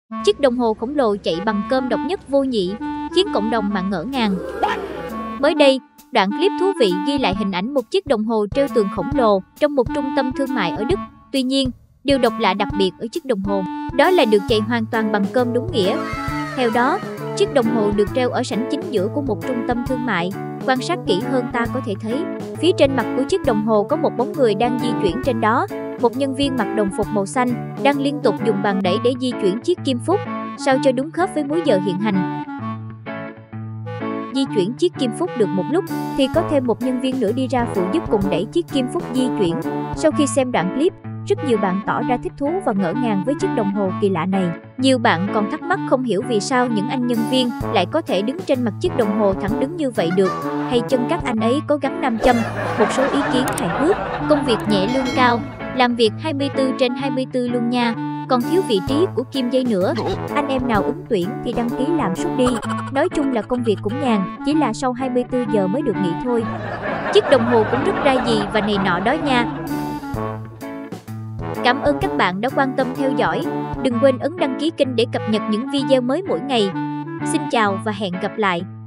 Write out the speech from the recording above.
Chiếc đồng hồ khổng lồ chạy bằng cơm độc nhất vô nhị, khiến cộng đồng mạng ngỡ ngàng. Mới đây, đoạn clip thú vị ghi lại hình ảnh một chiếc đồng hồ treo tường khổng lồ trong một trung tâm thương mại ở Đức. Tuy nhiên, điều độc lạ đặc biệt ở chiếc đồng hồ, đó là được chạy hoàn toàn bằng cơm đúng nghĩa. Theo đó, chiếc đồng hồ được treo ở sảnh chính giữa của một trung tâm thương mại. Quan sát kỹ hơn ta có thể thấy, phía trên mặt của chiếc đồng hồ có một bóng người đang di chuyển trên đó. Một nhân viên mặc đồng phục màu xanh đang liên tục dùng bàn đẩy để di chuyển chiếc kim phút, sao cho đúng khớp với múi giờ hiện hành. Di chuyển chiếc kim phút được một lúc thì có thêm một nhân viên nữa đi ra phụ giúp cùng đẩy chiếc kim phút di chuyển. Sau khi xem đoạn clip, rất nhiều bạn tỏ ra thích thú và ngỡ ngàng với chiếc đồng hồ kỳ lạ này. Nhiều bạn còn thắc mắc không hiểu vì sao những anh nhân viên lại có thể đứng trên mặt chiếc đồng hồ thẳng đứng như vậy được, hay chân các anh ấy có gắn nam châm. Một số ý kiến hài hước, công việc nhẹ lương cao, làm việc 24/24 luôn nha, còn thiếu vị trí của kim dây nữa. Anh em nào ứng tuyển thì đăng ký làm suốt đi. Nói chung là công việc cũng nhàn, chỉ là sau 24 giờ mới được nghỉ thôi. Chiếc đồng hồ cũng rất ra gì và này nọ đó nha. Cảm ơn các bạn đã quan tâm theo dõi. Đừng quên ấn đăng ký kênh để cập nhật những video mới mỗi ngày. Xin chào và hẹn gặp lại.